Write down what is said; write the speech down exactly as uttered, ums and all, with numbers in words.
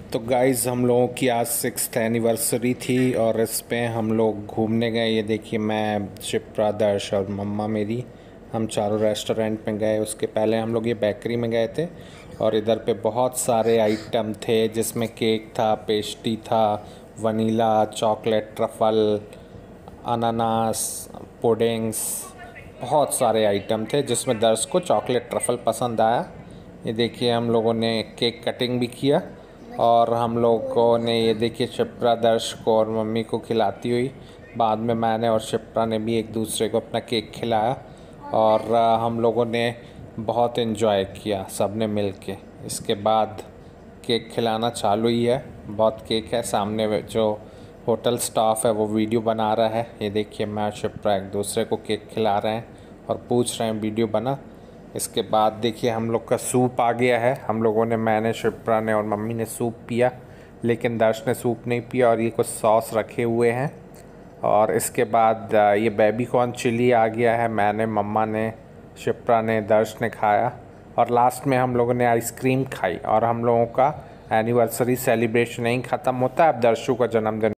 तो गाइज़ हम लोगों की आज सिक्स्थ एनिवर्सरी थी और इस पे हम लोग घूमने गए। ये देखिए मैं, शिप्रा, दर्श और मम्मा मेरी, हम चारों रेस्टोरेंट में गए। उसके पहले हम लोग ये बेकरी में गए थे और इधर पे बहुत सारे आइटम थे जिसमें केक था, पेस्ट्री था, वनीला, चॉकलेट, ट्रफल, अनानास, पुडिंग्स, बहुत सारे आइटम थे जिसमें दर्श को चॉकलेट ट्रफल पसंद आया। ये देखिए हम लोगों ने केक कटिंग भी किया और हम लोगों ने ये देखिए शिप्रा दर्श को और मम्मी को खिलाती हुई, बाद में मैंने और शिप्रा ने भी एक दूसरे को अपना केक खिलाया और हम लोगों ने बहुत इन्जॉय किया सब ने मिल के। इसके बाद केक खिलाना चालू ही है, बहुत केक है। सामने जो होटल स्टाफ है वो वीडियो बना रहा है। ये देखिए मैं और शिप्रा एक दूसरे को केक खिला रहे हैं और पूछ रहे हैं वीडियो बना। इसके बाद देखिए हम लोग का सूप आ गया है। हम लोगों ने, मैंने, शिप्रा ने और मम्मी ने सूप पिया, लेकिन दर्श ने सूप नहीं पिया और ये कुछ सॉस रखे हुए हैं। और इसके बाद ये बेबी कॉर्न चिली आ गया है। मैंने, मम्मा ने, शिप्रा ने, दर्श ने खाया और लास्ट में हम लोगों ने आइसक्रीम खाई। और हम लोगों का एनिवर्सरी सेलिब्रेशन नहीं ख़त्म होता, अब दर्शु का जन्मदिन